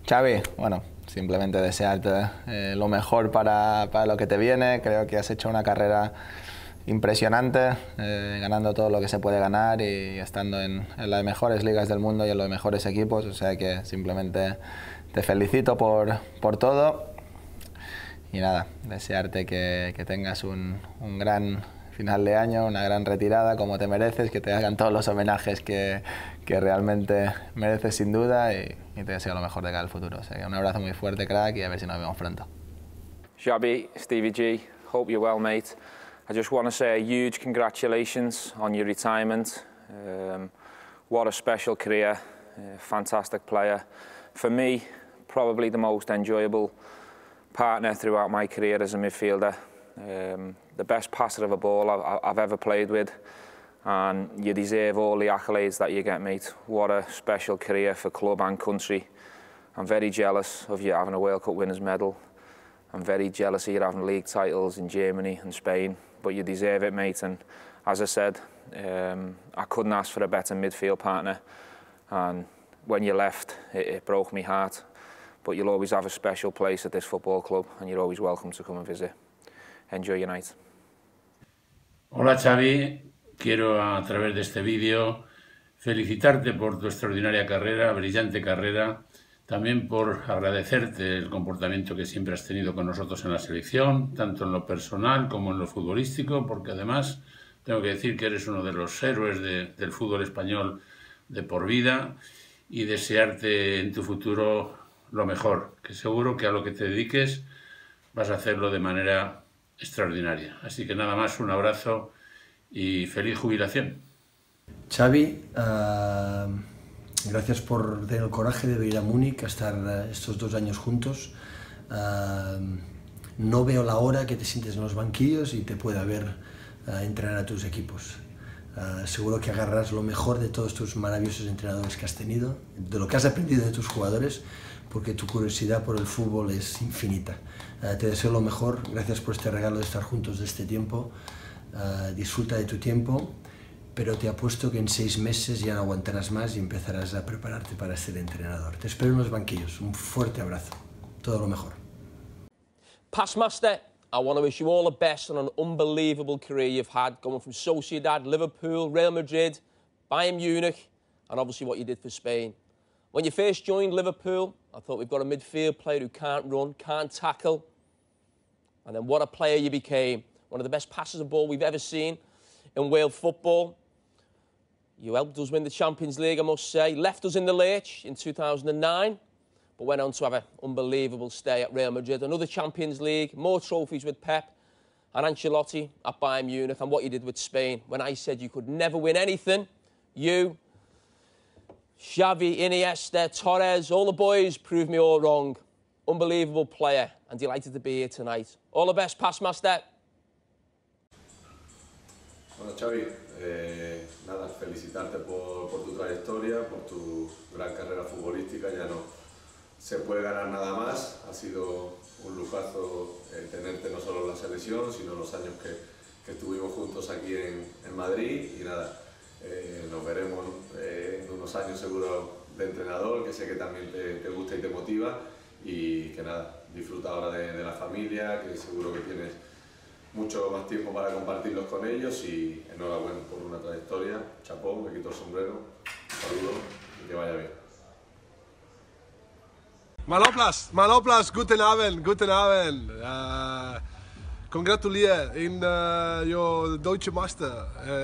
Xavi, bueno, simplemente desearte lo mejor para lo que te viene. Creo que has hecho una carrera impresionante, ganando todo lo que se puede ganar y estando en las mejores ligas del mundo y en los mejores equipos. O sea que simplemente te felicito por todo. Y nada, desearte que tengas un gran final de año, una gran retirada como te mereces, que te hagan todos los homenajes que realmente mereces sin duda y te deseo lo mejor de cara al futuro. O sea, un abrazo muy fuerte, crack, y a ver si nos vemos pronto. Xavi, Stevie G, hope you're well, mate. I just want to say a huge congratulations on your retirement. What a special career, fantastic player. For me, probably the most enjoyable partner throughout my career as a midfielder. The best passer of a ball I've ever played with, and you deserve all the accolades that you get, mate. What a special career for club and country. I'm very jealous of you having a World Cup winners medal. I'm very jealous of you having league titles in Germany and Spain, but you deserve it, mate. And as I said, I couldn't ask for a better midfield partner. And when you left, it broke my heart. But you'll always have a special place at this football club, and you're always welcome to come and visit. Enjoy your night. Hola Xavi, quiero a través de este vídeo felicitarte por tu extraordinaria carrera, brillante carrera, también por agradecerte el comportamiento que siempre has tenido con nosotros en la selección, tanto en lo personal como en lo futbolístico, porque además tengo que decir que eres uno de los héroes del fútbol español de por vida, y desearte en tu futuro lo mejor, que seguro que a lo que te dediques vas a hacerlo de manera extraordinaria. Así que nada más, un abrazo y feliz jubilación. Xavi, gracias por tener el coraje de venir a Múnich a estar estos 2 años juntos. No veo la hora que te sientes en los banquillos y te pueda ver entrenar a tus equipos. Seguro que agarrarás lo mejor de todos tus maravillosos entrenadores que has tenido, de lo que has aprendido de tus jugadores, porque tu curiosidad por el fútbol es infinita. Te deseo lo mejor, gracias por este regalo de estar juntos de este tiempo. Disfruta de tu tiempo, pero te apuesto que en 6 meses ya no aguantarás más y empezarás a prepararte para ser entrenador. Te espero en los banquillos. Un fuerte abrazo. Todo lo mejor. Past master, I want to wish you all the best on an unbelievable career you've had, going from Sociedad, Liverpool, Real Madrid, Bayern Munich, and obviously what you did for Spain. When you first joined Liverpool, I thought we've got a midfield player who can't run, can't tackle. And then what a player you became. One of the best passes of ball we've ever seen in world football. You helped us win the Champions League, I must say. Left us in the lurch in 2009, but went on to have an unbelievable stay at Real Madrid. Another Champions League, more trophies with Pep and Ancelotti at Bayern Munich, and what you did with Spain. When I said you could never win anything, you, Xavi, Iniesta, Torres, all the boys proved me all wrong. Unbelievable player, and delighted to be here tonight. All the best, past master. Bueno, Xavi, nada, felicitarte por tu trayectoria, por tu gran carrera futbolística. Ya no se puede ganar nada más. Ha sido un lujazo tenerte no solo en la selección, sino los años que estuvimos juntos aquí en Madrid. Y nada, nos veremos en unos años seguro de entrenador, que sé que también te gusta y te motiva. Y que nada, disfruta ahora de la familia, que seguro que tienes mucho más tiempo para compartirlos con ellos, y enhorabuena por una trayectoria. Chapó, me quito el sombrero, saludo y que vaya bien. Maloplas, guten Abend. Congratuliere in your Deutsche Master.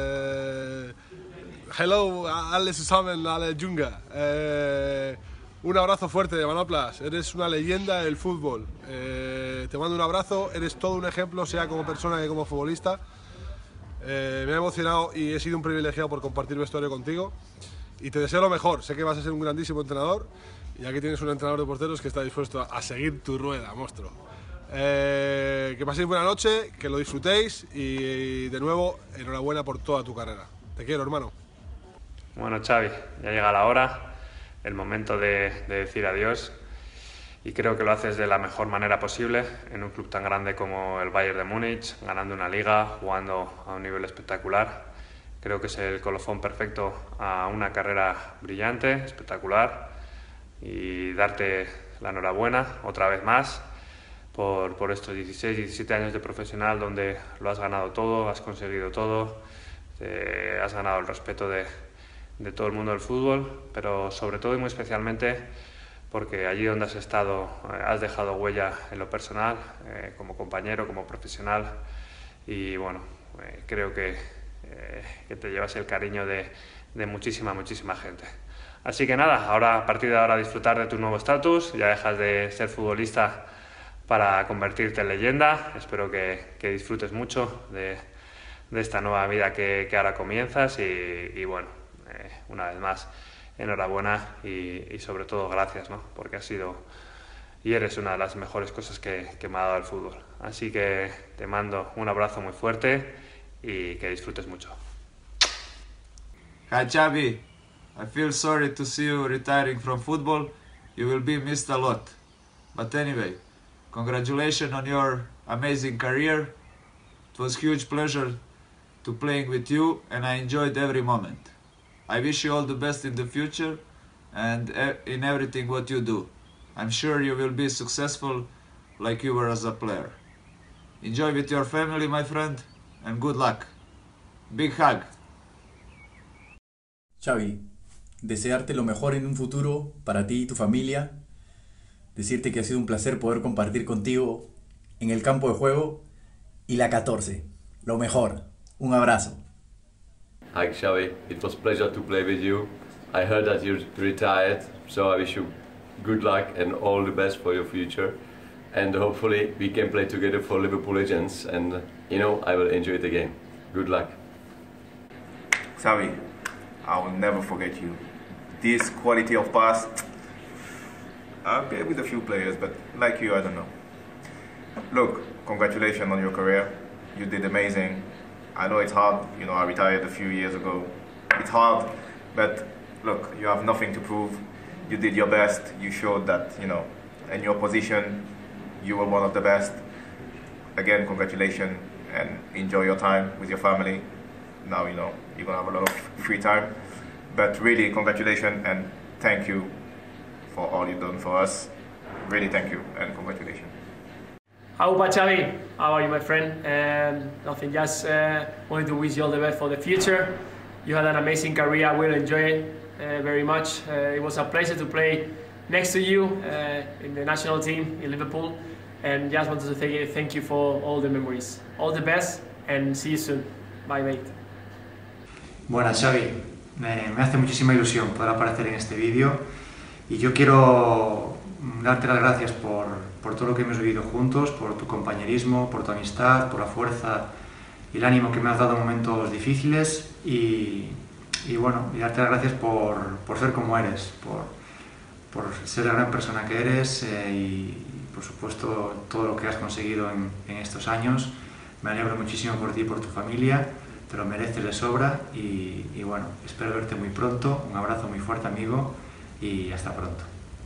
Hello, alle zusammen, alle Junge. Un abrazo fuerte, Manoplas. Eres una leyenda del fútbol. Te mando un abrazo. Eres todo un ejemplo, sea como persona que como futbolista. Me ha emocionado y he sido un privilegiado por compartir vestuario contigo. Y te deseo lo mejor. Sé que vas a ser un grandísimo entrenador. Y aquí tienes un entrenador de porteros que está dispuesto a seguir tu rueda, monstruo. Que paséis buena noche, que lo disfrutéis. Y de nuevo, enhorabuena por toda tu carrera. Te quiero, hermano. Bueno, Xavi, ya llega la hora. El momento de decir adiós, y creo que lo haces de la mejor manera posible en un club tan grande como el Bayern de Múnich, ganando una liga, jugando a un nivel espectacular. Creo que es el colofón perfecto a una carrera brillante, espectacular, y darte la enhorabuena otra vez más por estos 16, 17 años de profesional donde lo has ganado todo, has conseguido todo, has ganado el respeto de todo el mundo del fútbol, pero sobre todo y muy especialmente porque allí donde has estado has dejado huella en lo personal, como compañero, como profesional, y bueno, creo que te llevas el cariño de muchísima gente. Así que nada, ahora, a partir de ahora, disfrutar de tu nuevo estatus, ya dejas de ser futbolista para convertirte en leyenda. Espero que disfrutes mucho de esta nueva vida que ahora comienzas y bueno, una vez más, enhorabuena y sobre todo gracias, ¿no? Porque has sido y eres una de las mejores cosas que me ha dado el fútbol. Así que te mando un abrazo muy fuerte y que disfrutes mucho. Hi Xavi, I feel sorry to see you retiring from football. You will be missed a lot. But anyway, congratulations on your amazing career. It was a huge pleasure to playing with you and I enjoyed every moment. I wish you all the best in the future and in everything what you do. I'm sure you will be successful like you were as a player. Enjoy with your family, my friend, and good luck. Big hug. Xavi, desearte lo mejor en un futuro para ti y tu familia, decirte que ha sido un placer poder compartir contigo en el campo de juego y la 14, lo mejor, un abrazo. Hi Xavi, it was a pleasure to play with you. I heard that you retired, so I wish you good luck and all the best for your future. And hopefully we can play together for Liverpool Legends and you know, I will enjoy the game. Good luck. Xavi, I will never forget you. This quality of pass, I'll play with a few players, but like you, I don't know. Look, congratulations on your career. You did amazing. I know it's hard, you know, I retired a few years ago. It's hard, but look, you have nothing to prove. You did your best. You showed that, you know, in your position, you were one of the best. Again, congratulations and enjoy your time with your family. Now, you know, you're going to have a lot of free time. But really, congratulations and thank you for all you've done for us. Really thank you and congratulations. How about Xavi? How are you, my friend? Nothing, just wanted to wish you all the best for the future. You had an amazing career, I will enjoy it very much. It was a pleasure to play next to you in the national team in Liverpool. And just wanted to thank you for all the memories. All the best and see you soon. Bye, mate. Buenas, Xavi. Me hace muchísima ilusión poder aparecer en este vídeo y yo quiero darte las gracias por todo lo que hemos vivido juntos, por tu compañerismo, por tu amistad, por la fuerza y el ánimo que me has dado en momentos difíciles y bueno, y darte las gracias por ser como eres, por ser la gran persona que eres y por supuesto todo lo que has conseguido en estos años. Me alegro muchísimo por ti y por tu familia, te lo mereces de sobra y bueno, espero verte muy pronto. Un abrazo muy fuerte, amigo, y hasta pronto.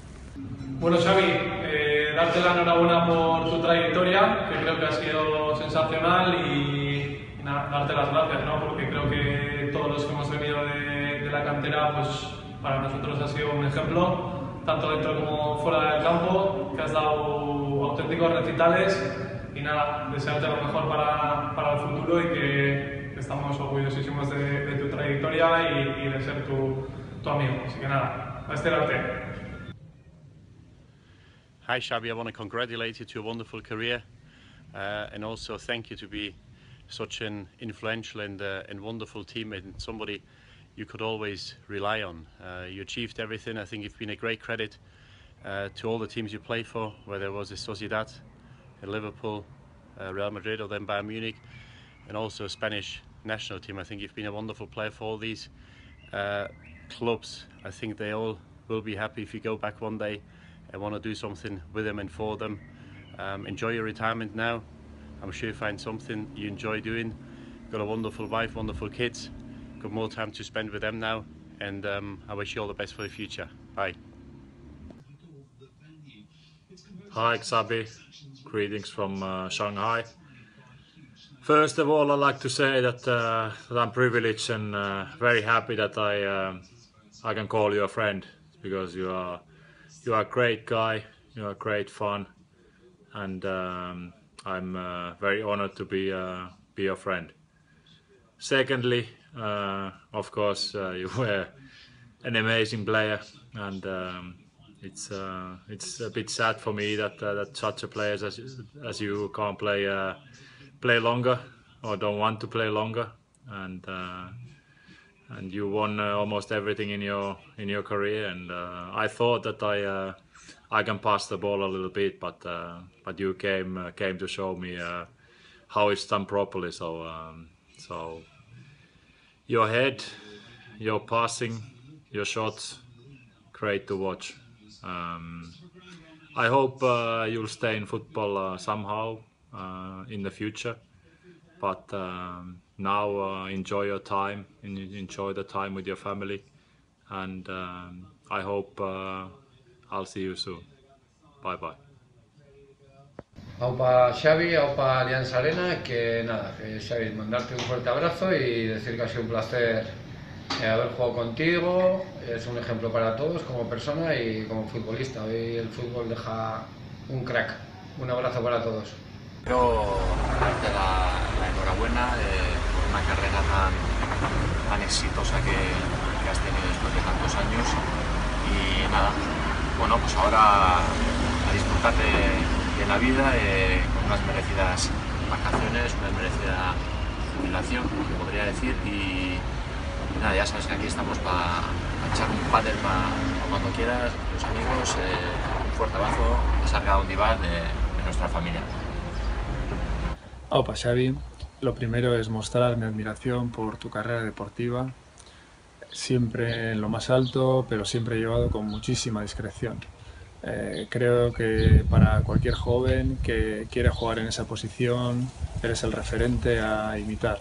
Bueno, Xavi, darte la enhorabuena por tu trayectoria, que creo que ha sido sensacional y darte las gracias, ¿no? Porque creo que todos los que hemos venido de la cantera, pues para nosotros ha sido un ejemplo, tanto dentro como fuera del campo, que has dado auténticos recitales y nada, desearte lo mejor para el futuro y que estamos orgullosísimos de tu trayectoria y de ser tu amigo. Así que nada, a esperarte. Hi Xavi, I want to congratulate you to a wonderful career and also thank you to be such an influential and wonderful teammate and somebody you could always rely on. You achieved everything. I think you've been a great credit to all the teams you played for, whether it was Sociedad, Liverpool, Real Madrid or then Bayern Munich, and also a Spanish national team. I think you've been a wonderful player for all these clubs. I think they all will be happy if you go back one day and want to do something with them and for them. Enjoy your retirement now. I'm sure you find something you enjoy doing. Got a wonderful wife, wonderful kids. Got more time to spend with them now, and I wish you all the best for the future. Bye. Hi Xavi, greetings from Shanghai. First of all, I'd like to say that I'm privileged and very happy that I can call you a friend, because you are a great guy. You're great fun, and I'm very honored to be your friend. Secondly, of course, you were an amazing player, and it's a bit sad for me that such a player as you can't play longer or don't want to play longer, and you won almost everything in your career, and I thought that I can pass the ball a little bit, but you came to show me how it's done properly. So your head, your passing, your shots, great to watch. I hope you'll stay in football somehow in the future, but now enjoy your time, enjoy the time with your family, and I hope I'll see you soon. Bye bye. Aupa Xavi, aupa Alianza Arena, que nada, Xavi, mandarte un fuerte abrazo y decir que ha sido un placer haber jugado contigo. Es un ejemplo para todos como persona y como futbolista. Hoy el fútbol deja un crack. Un abrazo para todos. Quiero darte la enhorabuena por una carrera tan exitosa que has tenido después de tantos años, y nada, bueno, pues ahora a disfrutar de la vida con unas merecidas vacaciones, una merecida jubilación, podría decir, y nada, ya sabes que aquí estamos para echar un pádel para cuando quieras, los amigos, un fuerte abrazo, Sarga Ondivar de nuestra familia. Aupa Xavi, lo primero es mostrar mi admiración por tu carrera deportiva, siempre en lo más alto, pero siempre llevado con muchísima discreción. Creo que para cualquier joven que quiere jugar en esa posición, eres el referente a imitar.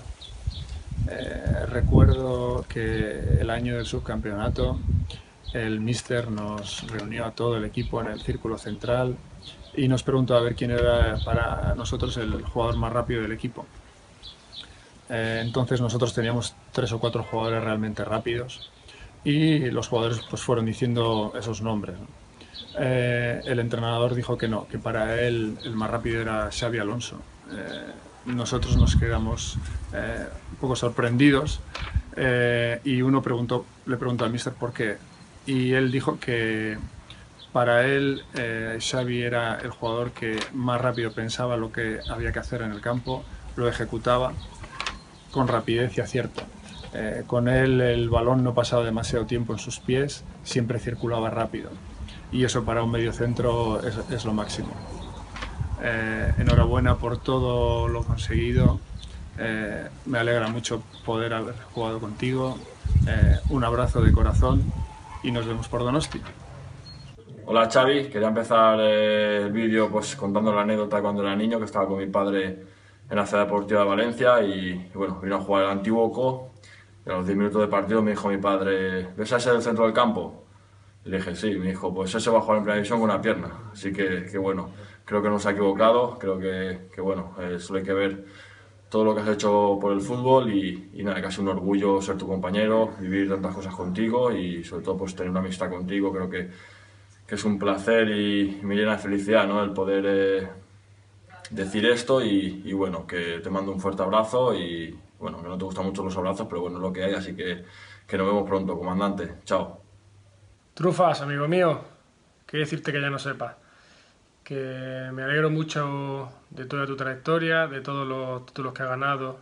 Recuerdo que el año del subcampeonato, el míster nos reunió a todo el equipo en el círculo central y nos preguntó a ver quién era para nosotros el jugador más rápido del equipo. Entonces nosotros teníamos 3 o 4 jugadores realmente rápidos y los jugadores pues fueron diciendo esos nombres, ¿no? El entrenador dijo que no, que para él el más rápido era Xabi Alonso. Nosotros nos quedamos un poco sorprendidos y uno le preguntó al míster por qué, y él dijo que para él Xavi era el jugador que más rápido pensaba lo que había que hacer en el campo, lo ejecutaba con rapidez y acierto. Con él el balón no pasaba demasiado tiempo en sus pies, siempre circulaba rápido, y eso para un mediocentro es lo máximo. Enhorabuena por todo lo conseguido, me alegra mucho poder haber jugado contigo, un abrazo de corazón y nos vemos por Donosti. Hola Xavi, quería empezar el vídeo pues contando la anécdota cuando era niño, que estaba con mi padre en la Ciudad Deportiva de Valencia y bueno, vino a jugar el Antiguoco y a los 10 minutos de partido me dijo mi padre: ¿ves a ese del centro del campo? Y le dije sí, me dijo pues ese va a jugar en primera división con una pierna, así que bueno, creo que no se ha equivocado, creo que bueno, solo hay que ver todo lo que has hecho por el fútbol y nada, que ha sido un orgullo ser tu compañero, vivir tantas cosas contigo y sobre todo pues tener una amistad contigo. Creo que es un placer y me llena de felicidad, ¿no?, el poder decir esto y bueno, que te mando un fuerte abrazo y bueno, que no te gustan mucho los abrazos, pero bueno, es lo que hay, así que nos vemos pronto, comandante. Chao. Trufas, amigo mío, qué decirte que ya no sepa. Que me alegro mucho de toda tu trayectoria, de todos los títulos que has ganado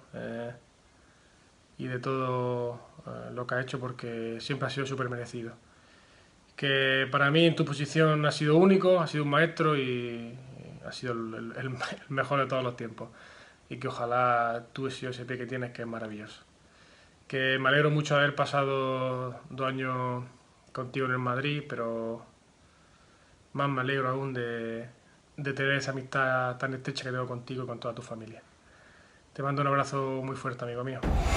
y de todo lo que has hecho, porque siempre ha sido súper merecido. Que para mí en tu posición has sido único, has sido un maestro y has sido el mejor de todos los tiempos. Y que ojalá tú ese pie que tienes, que es maravilloso. Que me alegro mucho de haber pasado 2 años contigo en el Madrid, pero más me alegro aún de tener esa amistad tan estrecha que tengo contigo y con toda tu familia. Te mando un abrazo muy fuerte, amigo mío.